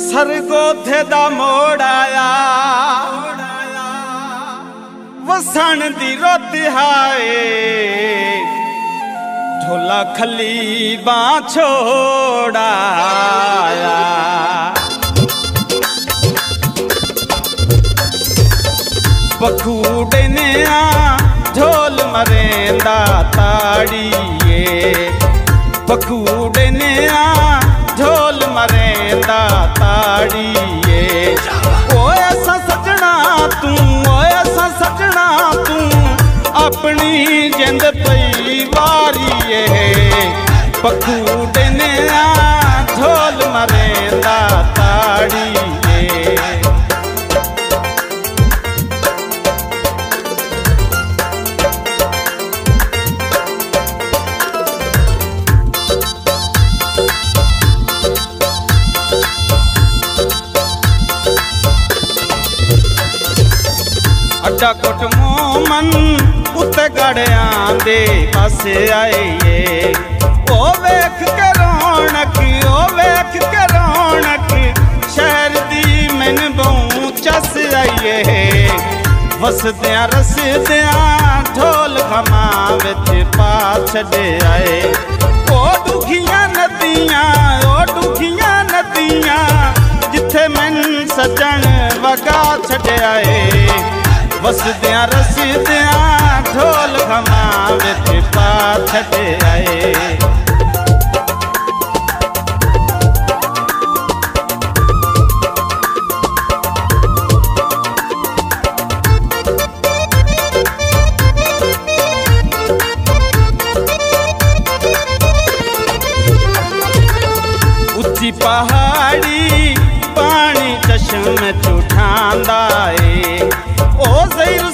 सरगोधे दा मोड़ आया वसन दी रोत हाए ढोला खली बाँ छोड़ाया। बखूडे ने ढोल मरेंदा ताड़िए बखूडे ने ढोल मरेंदा ताड़िए। ओए ऐसा सजना तू अपनी जिंद पई वारिए बखूडे ने ढोल मरेंदा ताड़िए। अड्डा कोट मोमन उत्ते गड़ियां दे पासे आईए ओ वेख के रौनक शहर दी मैन बहु चस आईए। वसदियां रसदियां ढोल खमा विच पा छड़े आए। ओ डुखियां नदियां जिथे मैन सजन वगा छड़े आए। वसदियां रसदियां ढोल खमा विच पा छड़े आए। उच्ची पहाड़ी पानी चश्मे चुठांदा ए। ओ ज़हीर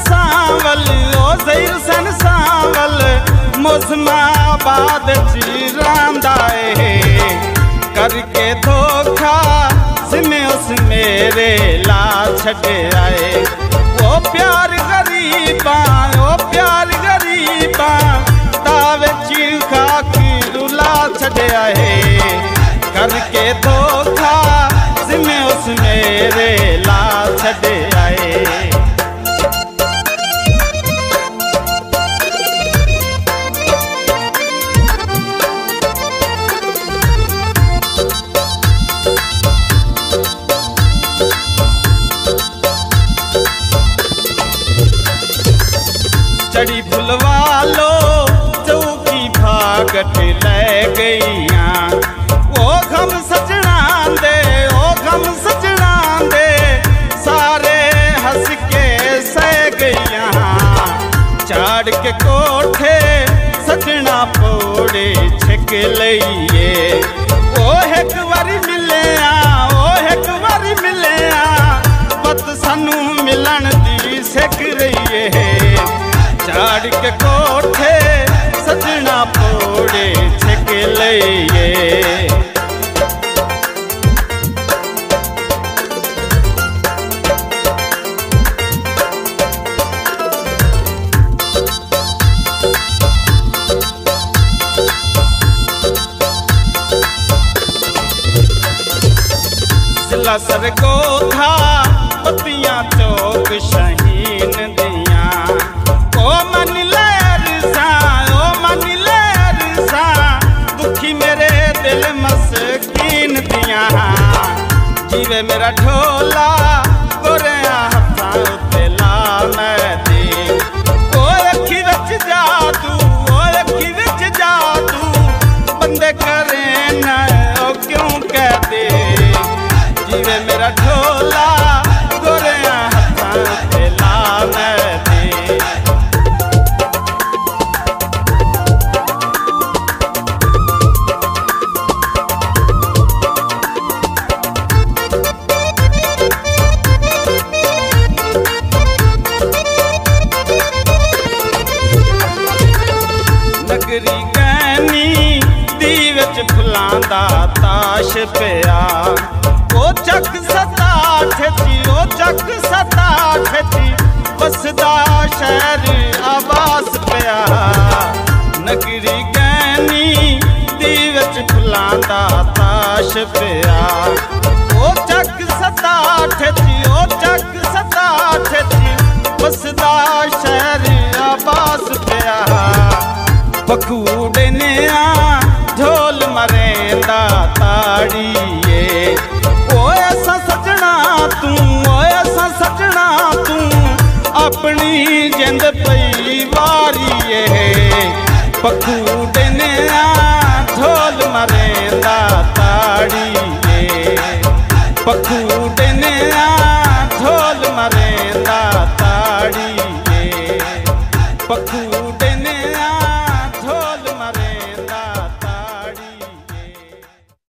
सन सांवल मौसमाबाद चिरांदा ए। करके धोखा सिमे उस मेरे ला छड़े आए। ओ प्यार गरीबा तावे चिखा की रुला छड़े आए। करके धोखा सिमे उस मेरे ला छड़े आए। चढ़ी फुलवालो चौकी भागट ले गईया। ओ घम सजना दे सारे हंस के सह गईया। चाड़ के कोठे सजना पोड़े छिक लईए। ओ एक बारी मिलिया पत सानू मिलन दी सिख रही है। चाड़ के कोठे सजना पोड़े छिक लईए। जिला सरगोधा पतियां चौक शहीन दियां। ओ मन लहर सा दुखी मेरे दिल मस्कीन दियां। जीवे मेरा ढोला गोरिया हत्थां उत्ते ला मैं दे। ओ अखी विच जादू बंदे करे न ओ क्यों कह दे। जीवे मेरा ढोला गोरिया हत्थां उत्ते ला मैं दे। नगरी गैनी दी विच फुलां दा ताश पिया। ओ चक सता ठेची बसदा शहर आवास पिया। नगरी गैनी दी विच फुलां दा ताश पिया। ओ पखूड़े ने ढोल मरेंदा ताड़िए। ओए असा सजना तू, ओए असा सजना तू अपनी जिंद पई वारिए। पखूड़े ने ढोल मरेंदा ताड़िए। पखूड़े ने ढोल मरेंदा ताड़िए। पखू